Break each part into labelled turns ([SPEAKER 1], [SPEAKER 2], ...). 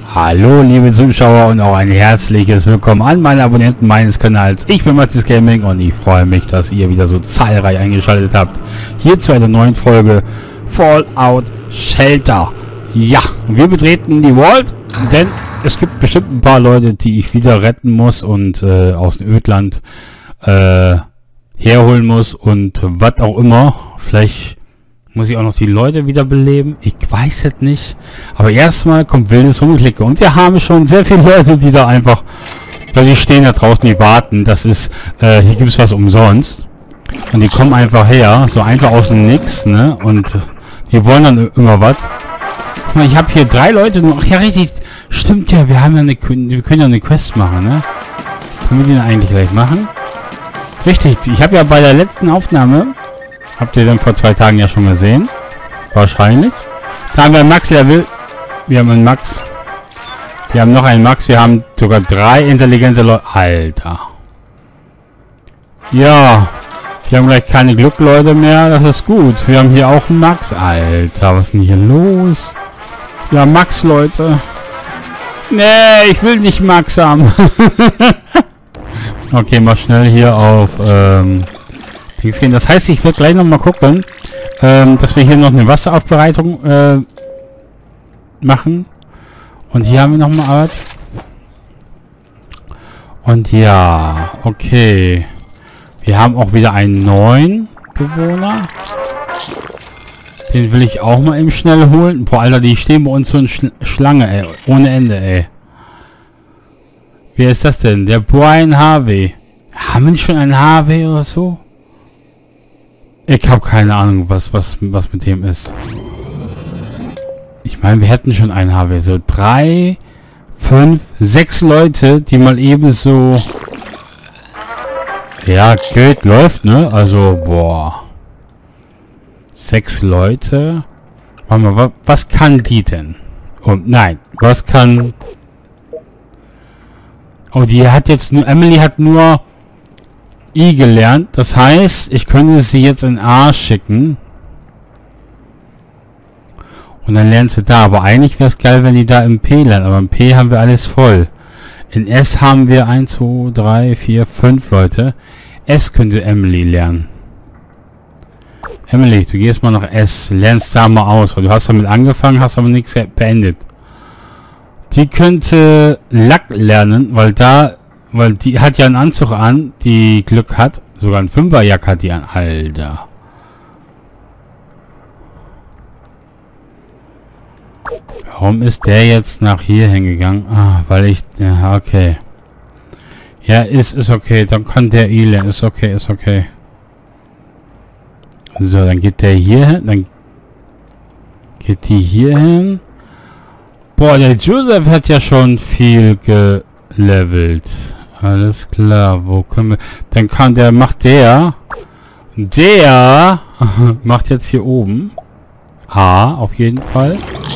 [SPEAKER 1] Hallo liebe Zuschauer und auch ein herzliches Willkommen an meine Abonnenten meines Kanals. Ich bin Matthias Gaming und ich freue mich, dass ihr wieder so zahlreich eingeschaltet habt. Hier zu einer neuen Folge Fallout Shelter. Ja, wir betreten die Vault, denn es gibt bestimmt ein paar Leute, die ich wieder retten muss und aus dem Ödland herholen muss und was auch immer. Vielleicht muss ich auch noch die Leute wiederbeleben? Ich weiß es nicht. Aber erstmal kommt wildes Rumgeklicke. Und wir haben schon sehr viele Leute, die da einfach... Die stehen da draußen, die warten. Das ist... hier gibt es was umsonst. Und die kommen einfach her. So einfach aus dem Nix, ne? Und die wollen dann immer was. Ich habe hier 3 Leute nur... Ach ja, richtig. Stimmt ja, wir haben ja eine... Wir können ja eine Quest machen, ne? Können wir die eigentlich gleich machen? Richtig. Ich habe ja bei der letzten Aufnahme... Habt ihr dann vor 2 Tagen ja schon gesehen. Wahrscheinlich. Da haben wir ein Max-Level. Wir haben einen Max. Wir haben noch einen Max. Wir haben sogar 3 intelligente Leute. Alter. Ja. Wir haben gleich keine Glückleute mehr. Das ist gut. Wir haben hier auch einen Max. Alter, was ist denn hier los? Ja, Max, Leute. Nee, ich will nicht Max haben. Okay, mal schnell hier auf... Das heißt, ich werde gleich noch mal gucken, dass wir hier noch eine Wasseraufbereitung machen. Und hier haben wir noch mal was. Und ja, okay. Wir haben auch wieder einen neuen Bewohner. Den will ich auch mal eben schnell holen. Boah, Alter, die stehen bei uns so eine Schlange, ey. Ohne Ende, ey. Wer ist das denn? Der Brian Harvey. Haben wir nicht schon einen Harvey oder so? Ich habe keine Ahnung, was mit dem ist. Ich meine, wir hätten schon einen Harvey. So 3, 5, 6 Leute, die mal eben so... Ja, geht, läuft, ne? Also, boah. 6 Leute. Warte mal, was kann die denn? Oh, nein, was kann... Oh, die hat jetzt nur... Emily hat nur... I gelernt. Das heißt, ich könnte sie jetzt in A schicken. Und dann lernt sie da. Aber eigentlich wäre es geil, wenn die da im P lernt. Aber im P haben wir alles voll. In S haben wir 1, 2, 3, 4, 5 Leute. S könnte Emily lernen. Emily, du gehst mal nach S. Lernst da mal aus. Weil du hast damit angefangen, hast aber nichts beendet. Die könnte Lack lernen, weil die hat ja einen Anzug an, die Glück hat. Sogar ein 5er-Jack hat die an. Alter. Warum ist der jetzt nach hier hingegangen? Ah, weil ich... Ja, okay. Ja, ist okay. Dann kann der lernen. Ist okay, ist okay. So, dann geht der hier hin. Dann geht die hier hin. Boah, der Joseph hat ja schon viel gelevelt. Alles klar, wo können wir... Dann kann der... Macht der macht jetzt hier oben A, auf jeden Fall.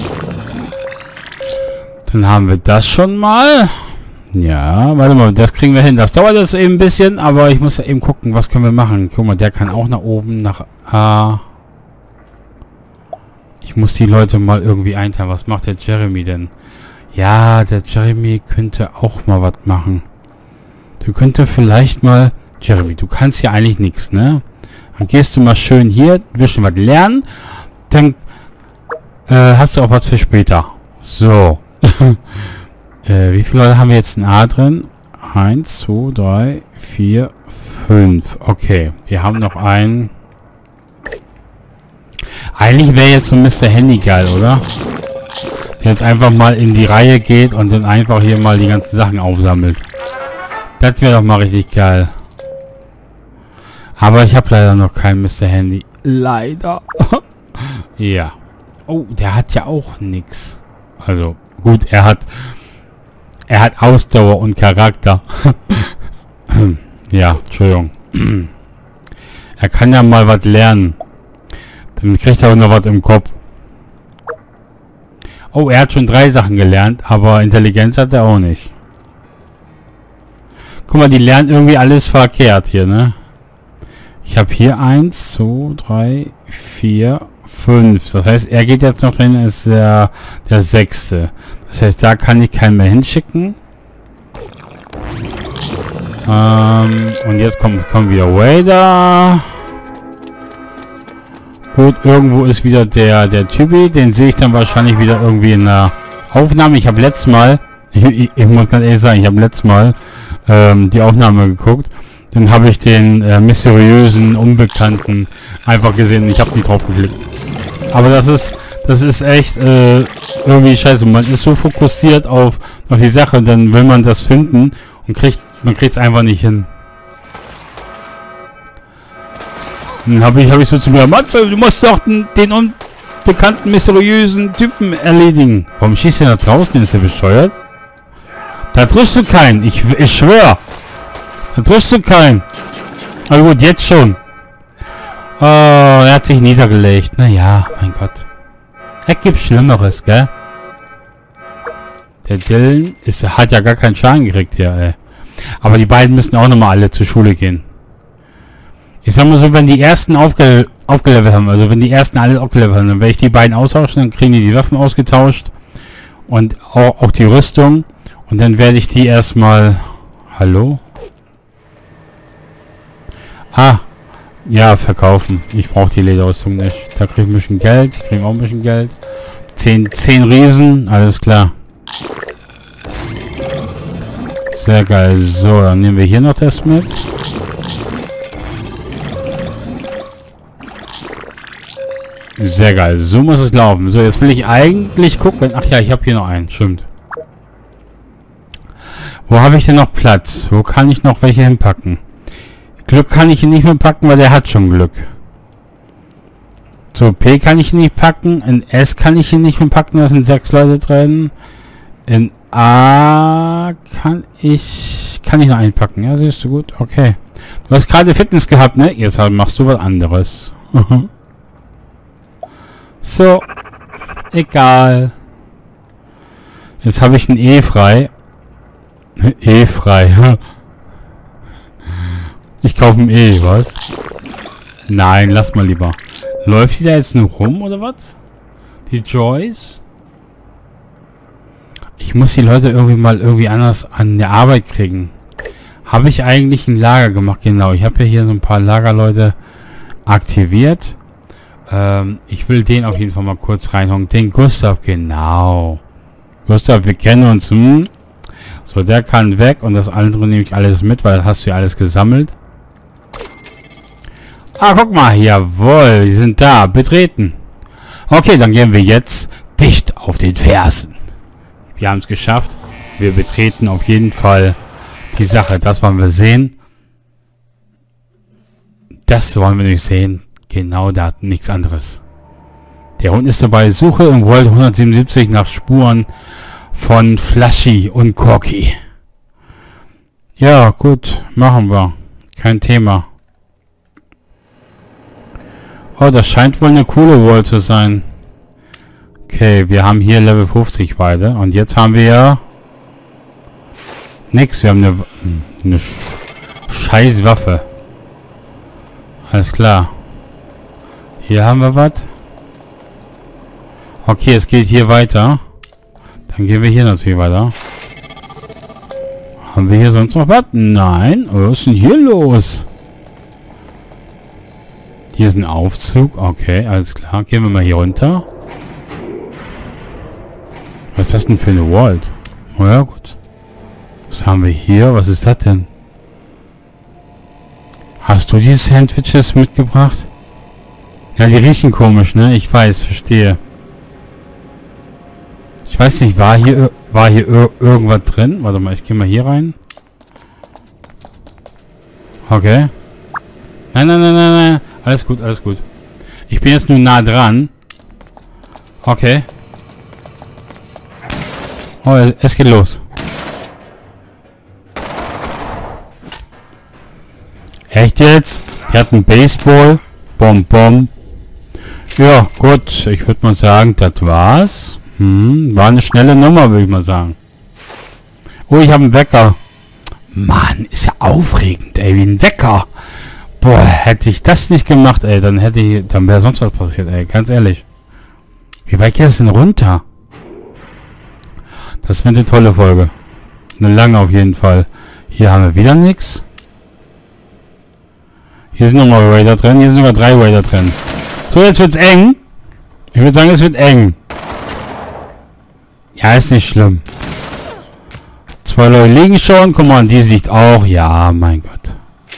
[SPEAKER 1] Dann haben wir das schon mal. Ja, warte mal, das kriegen wir hin. Das dauert jetzt eben ein bisschen, aber ich muss eben gucken, was können wir machen. Guck mal, der kann auch nach oben, nach A. Ich muss die Leute mal irgendwie einteilen. Was macht der Jeremy denn? Ja, der Jeremy könnte auch mal was machen. Du könntest vielleicht mal... Jeremy, du kannst ja eigentlich nichts, ne? Dann gehst du mal schön hier, wirst du was lernen. Dann hast du auch was für später. So. Wie viele Leute haben wir jetzt in A drin? 1, 2, 3, 4, 5. Okay, wir haben noch einen... Eigentlich wäre jetzt so Mr. Handy geil, oder? Der jetzt einfach mal in die Reihe geht und dann einfach hier mal die ganzen Sachen aufsammelt. Das wäre doch mal richtig geil. Aber ich habe leider noch kein Mr. Handy. Leider. Ja. Oh, der hat ja auch nichts. Also, gut, er hat Ausdauer und Charakter. Ja, Entschuldigung. Er kann ja mal was lernen. Dann kriegt er auch noch was im Kopf. Oh, er hat schon 3 Sachen gelernt, aber Intelligenz hat er auch nicht. Guck mal, die lernen irgendwie alles verkehrt hier, ne? Ich habe hier 1, 2, 3, 4, 5. Das heißt, er geht jetzt noch drin, ist der 6. Das heißt, da kann ich keinen mehr hinschicken. Und jetzt kommt wieder Wader. Gut, irgendwo ist wieder der Typi. Den sehe ich dann wahrscheinlich wieder irgendwie in der Aufnahme. Ich habe letztes Mal, ich muss ganz ehrlich sagen, ich habe letztes Mal die Aufnahme geguckt. Dann habe ich den mysteriösen Unbekannten einfach gesehen und ich habe nicht drauf geklickt. Aber das ist echt irgendwie scheiße. Man ist so fokussiert auf die Sache, dann will man das finden und man kriegt es einfach nicht hin. Dann habe ich so zu mir, Matze, du musst doch den unbekannten mysteriösen Typen erledigen. Warum schießt der nach draußen? Ist der bescheuert? Da triffst du keinen. Ich schwör. Da triffst du keinen. Aber gut, jetzt schon. Oh, er hat sich niedergelegt. Naja, mein Gott. Es gibt Schlimmeres, gell? Der Dylan hat ja gar keinen Schaden gekriegt hier, ey. Aber die beiden müssen auch nochmal alle zur Schule gehen. Ich sag mal so, wenn die ersten aufgelevelt haben, also wenn die ersten alles aufgelevelt haben, dann werde ich die beiden austauschen, dann kriegen die Waffen ausgetauscht. Und auch die Rüstung. Und dann werde ich die erstmal... Hallo? Ah, ja, verkaufen. Ich brauche die Lederrüstung nicht. Da kriege ich ein bisschen Geld. Ich kriege auch ein bisschen Geld. 10 Riesen, alles klar. Sehr geil. So, dann nehmen wir hier noch das mit. Sehr geil. So muss es laufen. So, jetzt will ich eigentlich gucken. Ach ja, ich habe hier noch einen. Stimmt. Wo habe ich denn noch Platz? Wo kann ich noch welche hinpacken? Glück kann ich ihn nicht mehr packen, weil der hat schon Glück. So, P kann ich ihn nicht packen. In S kann ich ihn nicht mehr packen. Da sind 6 Leute drin. In A kann ich noch einpacken. Ja, siehst du gut. Okay. Du hast gerade Fitness gehabt, ne? Jetzt machst du was anderes. So. Egal. Jetzt habe ich ein E frei. E frei. Ich kaufe ein E, was? Nein, lass mal lieber. Läuft die da jetzt nur rum, oder was? Die Joyce? Ich muss die Leute irgendwie anders an der Arbeit kriegen. Habe ich eigentlich ein Lager gemacht? Genau, ich habe ja hier so ein paar Lagerleute aktiviert. Ich will den auf jeden Fall mal kurz reinhauen. Den Gustav, genau. Gustav, wir kennen uns. So, der kann weg und das andere nehme ich alles mit, weil das hast du ja alles gesammelt. Ah, guck mal, jawohl, die sind da, betreten. Okay, dann gehen wir jetzt dicht auf den Fersen. Wir haben es geschafft. Wir betreten auf jeden Fall die Sache. Das wollen wir sehen. Das wollen wir nicht sehen. Genau, da hat nichts anderes. Der Hund ist dabei. Suche im World 177 nach Spuren von Flashy und Corky. Ja, gut. Machen wir. Kein Thema. Oh, das scheint wohl eine coole World zu sein. Okay, wir haben hier Level 50 beide. Und jetzt haben wir nix. Wir haben eine scheiß Waffe. Alles klar. Hier haben wir was. Okay, es geht hier weiter. Dann gehen wir hier natürlich weiter. Haben wir hier sonst noch was? Nein. Was ist denn hier los? Hier ist ein Aufzug. Okay, alles klar. Gehen wir mal hier runter. Was ist das denn für eine Vault? Oh ja, gut. Was haben wir hier? Was ist das denn? Hast du die Sandwiches mitgebracht? Ja, die riechen komisch, ne? Ich weiß, verstehe. Ich weiß nicht, war hier irgendwas drin? Warte mal, ich gehe mal hier rein. Okay. Nein, nein, nein, nein, nein. Alles gut, alles gut. Ich bin jetzt nur nah dran. Okay. Oh, es geht los. Echt jetzt? Die hat einen Baseball. Bom, bom. Ja, gut. Ich würde mal sagen, das war's. War eine schnelle Nummer, würde ich mal sagen. Oh, ich habe einen Wecker. Mann, ist ja aufregend, ey. Wie ein Wecker. Boah, hätte ich das nicht gemacht, ey, dann wäre sonst was passiert, ey. Ganz ehrlich. Wie weit geht es denn runter? Das wird eine tolle Folge. Eine lange auf jeden Fall. Hier haben wir wieder nichts. Hier sind nochmal Raider drin. Hier sind sogar 3 Raider drin. So, jetzt wird's eng. Ich würde sagen, es wird eng. Ja, ist nicht schlimm. 2 Leute liegen schon. Guck mal, dies liegt auch. Ja, mein Gott.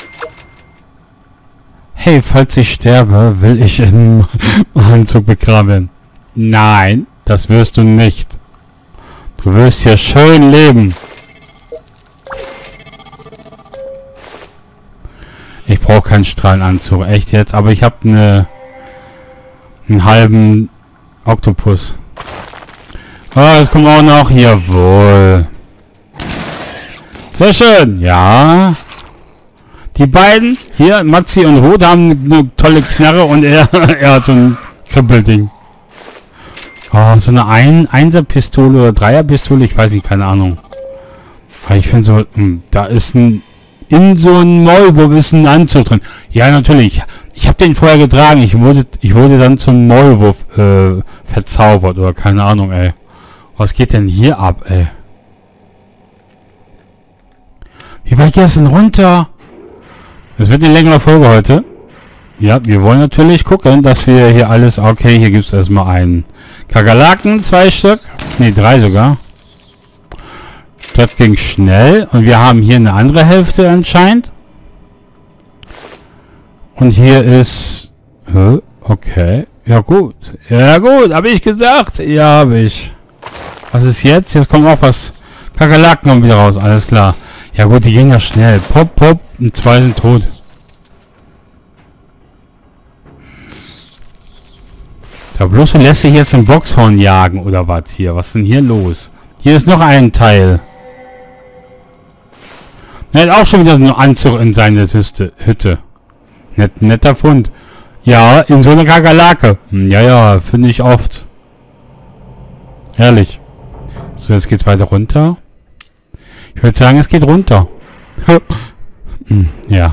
[SPEAKER 1] Hey, falls ich sterbe, will ich in Anzug begraben. Nein, das wirst du nicht. Du wirst hier schön leben. Ich brauche keinen Strahlenanzug. Echt jetzt? Aber ich habe einen halben Oktopus. Ah, das kommt auch noch. Jawohl. Sehr schön. Ja. Die beiden, hier, Matzi und Rot, haben eine tolle Knarre und er hat so ein Kribbelding. Oh, so eine Einser-Pistole oder Dreier-Pistole, ich weiß nicht, keine Ahnung. Aber ich finde so, da ist in so einem Maulwurf ist ein Anzug drin. Ja, natürlich. Ich habe den vorher getragen. Ich wurde dann zum Maulwurf verzaubert oder keine Ahnung, ey. Was geht denn hier ab, ey? Wie weit geht es denn runter? Es wird eine längere Folge heute. Ja, wir wollen natürlich gucken, dass wir hier alles... Okay, hier gibt es erstmal einen Kakerlaken, 2 Stück. Ne, 3 sogar. Das ging schnell. Und wir haben hier eine andere Hälfte anscheinend. Und hier ist... Okay. Ja gut. Ja gut, habe ich gesagt. Ja, habe ich. Was ist jetzt? Jetzt kommt auch was. Kakerlaken kommen wieder raus. Alles klar. Ja gut, die gehen ja schnell. Pop, pop. Und 2 sind tot. Da bloß du lässt sich jetzt ein Boxhorn jagen oder was hier? Was ist denn hier los? Hier ist noch ein Teil. Er hat auch schon wieder so einen Anzug in seine Hütte. Netter Fund. Ja, in so einer Kakerlake. Ja, ja, finde ich oft. Herrlich. So, jetzt geht's weiter runter. Ich würde sagen, es geht runter. Ja.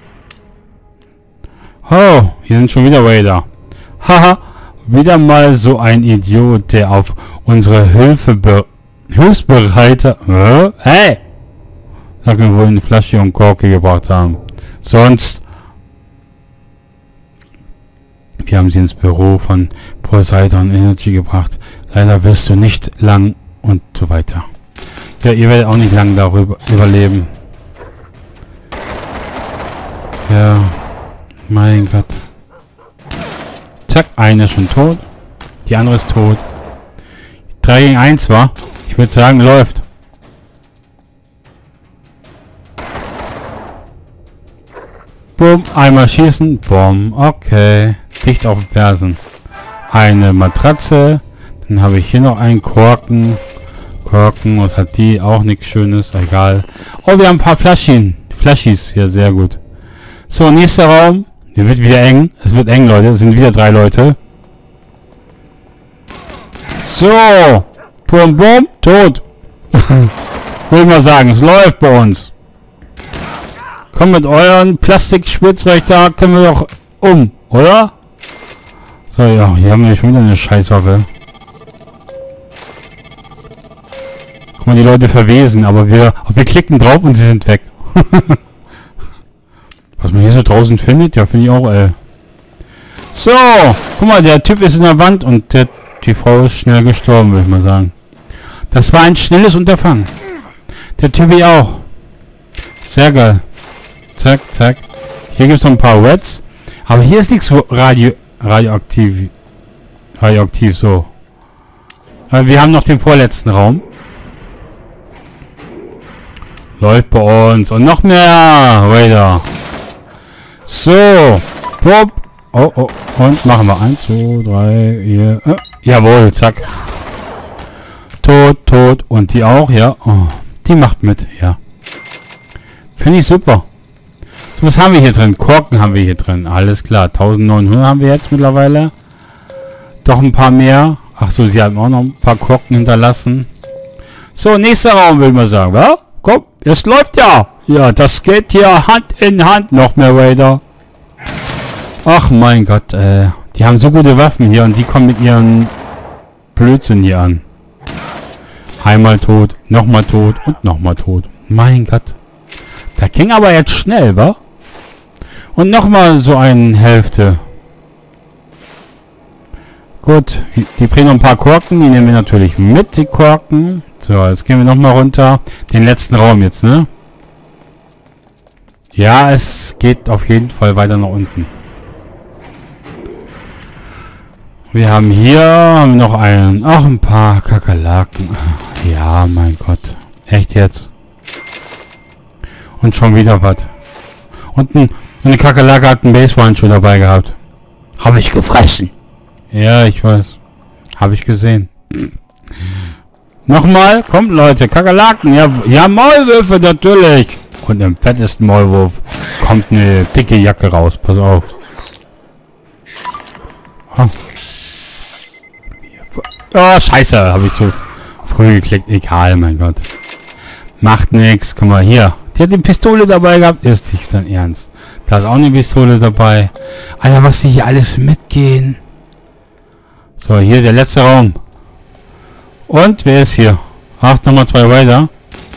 [SPEAKER 1] Oh, hier sind schon wieder Raider. Haha, wieder mal so ein Idiot, der auf unsere Hilfsbereite... Hey! Sag mir, wohl eine Flasche und Korke gebracht haben. Sonst... Wir haben sie ins Büro von Poseidon Energy gebracht. Leider wirst du nicht lang und so weiter. Ja, ihr werdet auch nicht lang darüber überleben. Ja, mein Gott. Zack, eine ist schon tot. Die andere ist tot. 3 gegen 1 war. Ich würde sagen, läuft. Bumm, einmal schießen. Bumm, okay. Dicht auf den Fersen. Eine Matratze. Dann habe ich hier noch einen Korken. Was hat die? Auch nichts Schönes. Egal. Oh, wir haben ein paar Flaschis. Ja, sehr gut. So, nächster Raum. Der wird wieder eng. Es wird eng, Leute. Es sind wieder 3 Leute. So. Bum, bum. Tot. Will ich mal sagen. Es läuft bei uns. Komm mit euren Plastikspitzreich da. Können wir doch oder? So, ja. Hier haben wir schon wieder eine Scheißwaffe. Guck mal, die Leute verwesen. Aber wir klicken drauf und sie sind weg. Was man hier so draußen findet, ja, finde ich auch, So, guck mal, der Typ ist in der Wand und die Frau ist schnell gestorben, würde ich mal sagen. Das war ein schnelles Unterfangen. Der Typ auch. Sehr geil. Zack, zack. Hier gibt es noch ein paar Reds. Aber hier ist nichts radioaktiv so. Aber wir haben noch den vorletzten Raum. Läuft bei uns. Und noch mehr Raider. So. Pop. Oh, oh. Und machen wir 1, 2, 3, hier. Jawohl, zack. Tot. Und die auch, ja. Oh, die macht mit, ja. Finde ich super. So, was haben wir hier drin? Korken haben wir hier drin. Alles klar. 1900 haben wir jetzt mittlerweile. Doch ein paar mehr. Ach so, sie haben auch noch ein paar Korken hinterlassen. So, nächster Raum, will man sagen. Ja? Komm, es läuft ja. Ja, das geht hier Hand in Hand. Noch mehr Raider. Ach mein Gott, die haben so gute Waffen hier und die kommen mit ihren Blödsinn hier an. Einmal tot, nochmal tot und nochmal tot. Mein Gott. Da ging aber jetzt schnell, wa? Und nochmal so eine Hälfte. Gut, die bringen noch ein paar Korken. Die nehmen wir natürlich mit, die Korken. So, jetzt gehen wir nochmal runter. Den letzten Raum jetzt, ne? Ja, es geht auf jeden Fall weiter nach unten. Wir haben hier noch einen, auch ein paar Kakerlaken. Ja, mein Gott. Echt jetzt? Und schon wieder was. Und eine Kakerlake hat einen Baseballhandschuh dabei gehabt. Habe ich gefressen. Ja, ich weiß. Habe ich gesehen. Nochmal? Kommt, Leute. Kakerlaken. Ja, ja, Maulwürfe natürlich. Und im fettesten Maulwurf kommt eine dicke Jacke raus. Pass auf. Oh, oh scheiße. Habe ich zu früh geklickt. Egal, mein Gott. Macht nichts. Guck mal, hier. Die hat eine Pistole dabei gehabt. Ist nicht dein Ernst. Da ist auch eine Pistole dabei. Alter, was die hier alles mitgehen. So, hier der letzte Raum. Und wer ist hier? Ach, nochmal 2 weiter.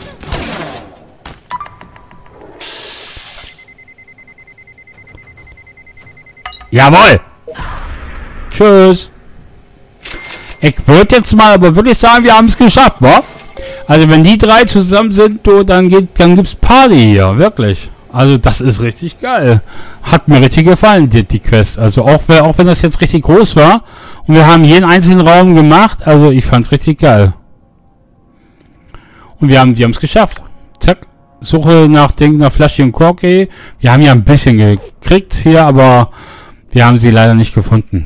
[SPEAKER 1] Jawohl! Tschüss! Ich würde jetzt mal aber wirklich sagen, wir haben es geschafft, wa? Also wenn die 3 zusammen sind, dann gibt's Party hier, wirklich. Also das ist richtig geil. Hat mir richtig gefallen, die Quest. Also auch wenn das jetzt richtig groß war und wir haben jeden einzelnen Raum gemacht, also ich fand's richtig geil. Und wir haben es geschafft. Zack. Suche nach Flasche und Corky. Wir haben ja ein bisschen gekriegt hier, aber wir haben sie leider nicht gefunden.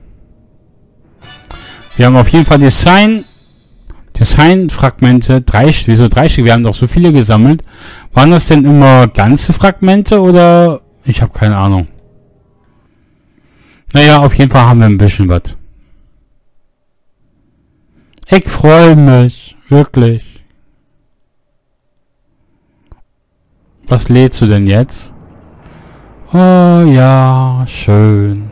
[SPEAKER 1] Wir haben auf jeden Fall Design-Fragmente, 3 Stück. Wieso 3 Stück? Wir haben doch so viele gesammelt. Waren das denn immer ganze Fragmente oder? Ich habe keine Ahnung. Naja, auf jeden Fall haben wir ein bisschen was. Ich freue mich. Wirklich. Was lädst du denn jetzt? Oh ja, schön.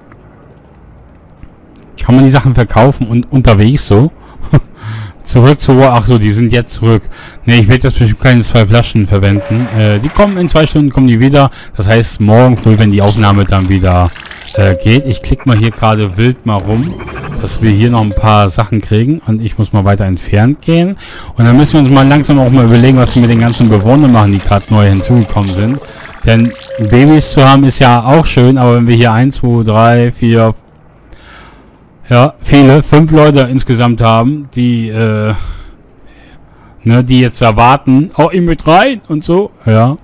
[SPEAKER 1] Kann man die Sachen verkaufen und unterwegs so? Zurück zu... Ach so, die sind jetzt zurück. Ne, ich werde jetzt bestimmt keine 2 Flaschen verwenden. Die kommen in 2 Stunden, kommen die wieder. Das heißt, morgen früh, wenn die Aufnahme dann wieder geht. Ich klicke mal hier gerade wild mal rum, dass wir hier noch ein paar Sachen kriegen. Und ich muss mal weiter entfernt gehen. Und dann müssen wir uns mal langsam auch mal überlegen, was wir mit den ganzen Bewohnern machen, die gerade neu hinzugekommen sind. Denn Babys zu haben ist ja auch schön, aber wenn wir hier 1, 2, 3, 4... Ja, 5 Leute insgesamt haben, die, die jetzt erwarten, oh, ich mit rein und so, ja.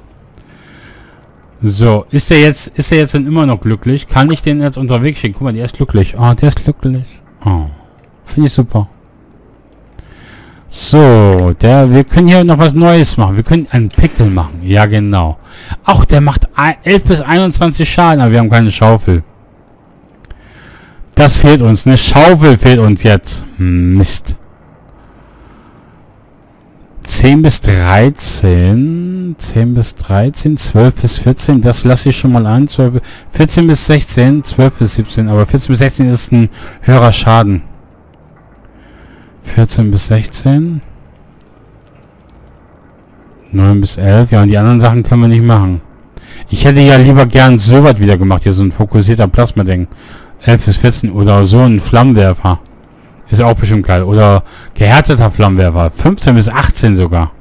[SPEAKER 1] So, ist er jetzt denn immer noch glücklich? Kann ich den jetzt unterwegs schicken? Guck mal, der ist glücklich. Ah, der ist glücklich. Oh, finde ich super. So, wir können hier noch was Neues machen. Wir können einen Pickel machen. Ja, genau. Ach, der macht 11 bis 21 Schaden, aber wir haben keine Schaufel. Das fehlt uns. Eine Schaufel fehlt uns jetzt. Mist. 10 bis 13. 10 bis 13. 12 bis 14. Das lasse ich schon mal an. 14 bis 16. 12 bis 17. Aber 14 bis 16 ist ein höherer Schaden. 14 bis 16. 9 bis 11. Ja, und die anderen Sachen können wir nicht machen. Ich hätte ja lieber gern so was wieder gemacht. Hier so ein fokussierter Plasma-Ding. 11 bis 14 oder so ein Flammenwerfer. Ist auch bestimmt geil. Oder gehärteter Flammenwerfer. 15 bis 18 sogar.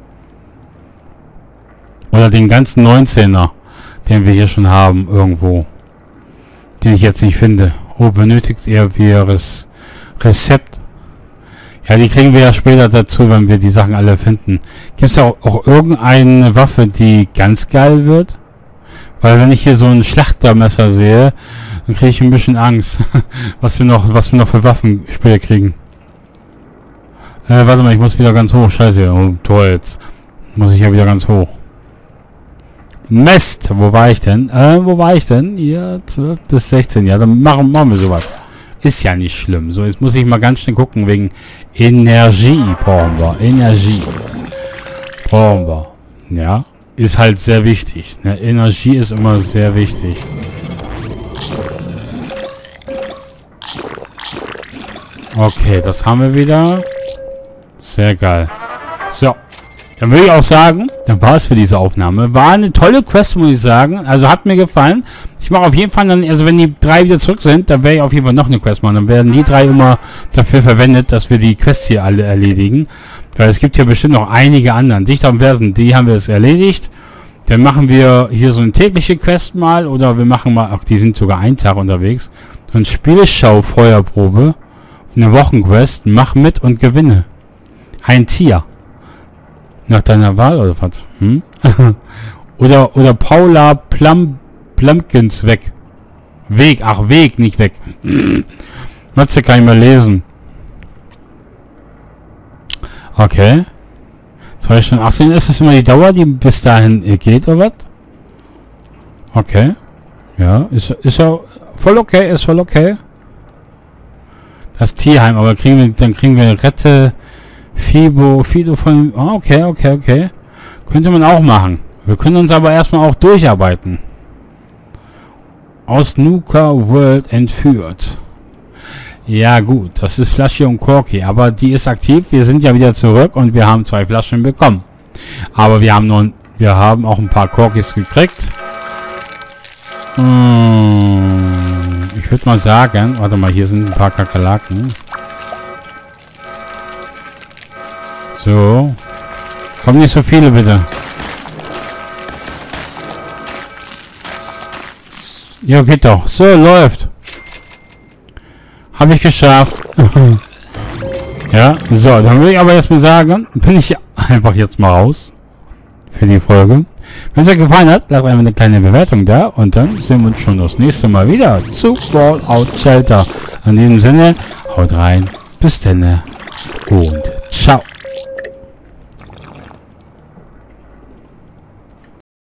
[SPEAKER 1] Oder den ganzen 19er, den wir hier schon haben irgendwo. Den ich jetzt nicht finde. Oh, benötigt ihr das Rezept? Ja, die kriegen wir ja später dazu, wenn wir die Sachen alle finden. Gibt es auch irgendeine Waffe, die ganz geil wird? Weil wenn ich hier so ein Schlachtermesser sehe, dann kriege ich ein bisschen Angst, was wir noch für Waffen später kriegen. Warte mal, ich muss wieder ganz hoch. Scheiße, oh, toll, jetzt muss ich ja wieder ganz hoch. Mist, wo war ich denn? Hier, 12 bis 16. Ja, dann machen wir sowas. Ist ja nicht schlimm. So, jetzt muss ich mal ganz schnell gucken, wegen Energie brauchen wir. Energie brauchen wir. Ja, ist halt sehr wichtig. Ne? Energie ist immer sehr wichtig. Okay, das haben wir wieder. Sehr geil. So. Dann würde ich auch sagen, dann war es für diese Aufnahme. War eine tolle Quest, muss ich sagen. Also hat mir gefallen. Ich mache auf jeden Fall dann, also wenn die 3 wieder zurück sind, dann werde ich auf jeden Fall noch eine Quest machen. Dann werden die 3 immer dafür verwendet, dass wir die Quests hier alle erledigen. Weil es gibt ja bestimmt noch einige anderen. Dichter und Versen, die haben wir jetzt erledigt. Dann machen wir hier so eine tägliche Quest mal. Oder wir machen mal, ach, die sind sogar einen Tag unterwegs. So eine Spielschau-Feuerprobe. Eine Wochenquest. Mach mit und gewinne. Ein Tier. Nach deiner Wahl oder was? Hm? oder Paula Plumpkins weg. Weg, ach Weg, nicht weg. Matze kann ich mal lesen. Okay. 2 Stunden 18 ist es immer die Dauer, die bis dahin geht, oder was? Okay. Ja, ist ja voll okay, ist voll okay. Das Tierheim, aber dann kriegen wir Rette Fido von... Oh, okay. Könnte man auch machen. Wir können uns aber erstmal auch durcharbeiten. Aus Nuka World entführt. Ja gut, das ist Flasche und Corky, aber die ist aktiv. Wir sind ja wieder zurück und wir haben 2 Flaschen bekommen. Aber wir haben auch ein paar Corkys gekriegt. Ich würde mal sagen, warte mal, hier sind ein paar Kakerlaken. So. Kommen nicht so viele, bitte. Ja, geht doch. So, läuft. Habe ich geschafft. Ja, so, dann würde ich aber jetzt mal sagen, bin ich einfach jetzt mal raus. Für die Folge. Wenn es euch gefallen hat, lasst einfach eine kleine Bewertung da. Und dann sehen wir uns schon das nächste Mal wieder zu Fallout Shelter. In diesem Sinne, haut rein. Bis dann. Und